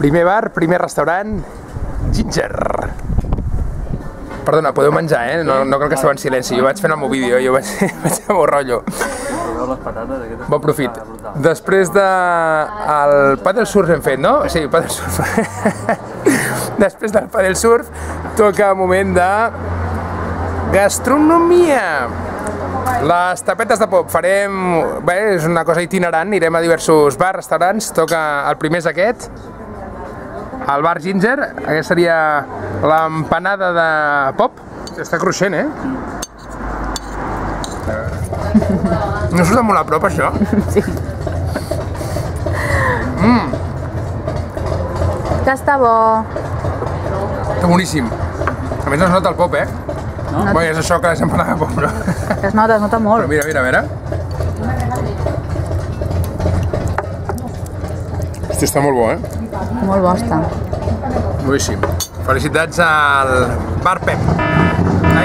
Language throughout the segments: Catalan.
Primer bar, primer restaurant, Ginger. Perdona, podeu menjar, eh? No cal que esteu en silenci, jo vaig fent el meu vídeo, jo vaig al meu rotllo. Bon profit. Després del paddle surf hem fet, no? Sí, paddle surf. Després del paddle surf toca moment de gastronomia. Les tapetes de pop farem... Bé, és una cosa itinerant, anirem a diversos bars, restaurants. Toca... El primer és aquest, el bar Ginger. Aquesta seria l'empanada de pop. Està cruixent, eh? No surt molt a prop, això? Sí. Que està bo. Està boníssim. A més no es nota el pop, eh? No? Bé, és això que és empanada de pop, no? Es nota molt. Però mira, a veure. Hosti, està molt bo, eh? Molt bo està. Boníssim. Felicitats al Bar Pep. Ai,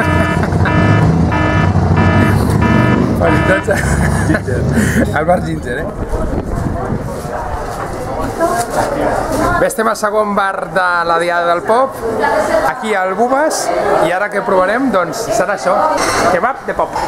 Felicitats al Bar Ginger, eh? Bé, estem al segon bar de la Diada del Pop, aquí al Bubas, i ara què provarem? Doncs serà això, kebab de pop.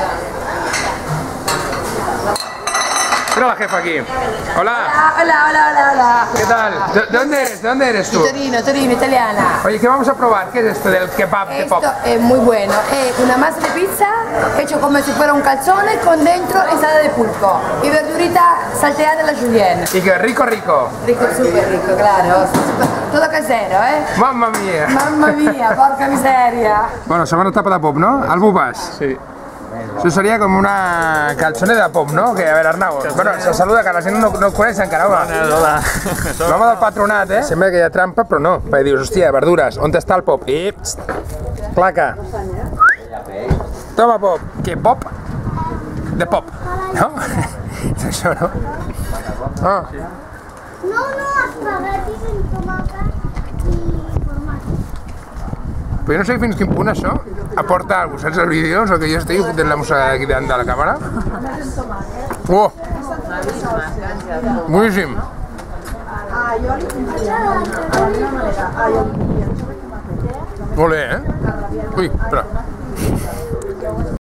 Mira la jefa aquí. Hola. Hola. ¿Qué tal? ¿De dónde eres tú? Torino, italiana. Oye, ¿qué vamos a probar? ¿Qué es esto del kebab de pop? Esto es muy bueno. Es una masa de pizza hecho como si fuera un calzone con dentro ensalada de pulpo y verdurita salteada a la julienne. Y que rico. Rico, súper rico, claro. Todo casero, ¿eh? Mamma mia. Mamma mia, porca miseria. Bueno, segona etapa de pop, no? Al Bubas. Sí. Això seria com una calzone de pop, no? Que, a veure, Arnau, bueno, se saluda, que la gent no el coneix encara, home. Hola. L'home del patronat, eh? Sembla que hi ha trampa, però no. Perquè dius, hòstia, verdures, on està el pop? I... Placa. Toma pop. Què, pop? De pop, no? És això, no? Ah. No, espaguetis amb tomàquet i formatge. Però jo no sé fins quin punt això aporta alguna cosa, saps, els vídeos, o que jo estic fotent la música aquí davant de la càmera. Oh! Boníssim! Molt bé, eh? Ui, espera.